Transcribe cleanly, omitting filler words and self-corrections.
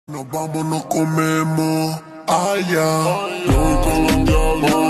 Nos vamos, nos comemos allá. Yo voy con los diablos.